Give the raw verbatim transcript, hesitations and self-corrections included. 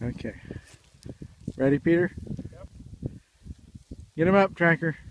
Okay. Ready, Peter? Yep. Get him up, Tracker.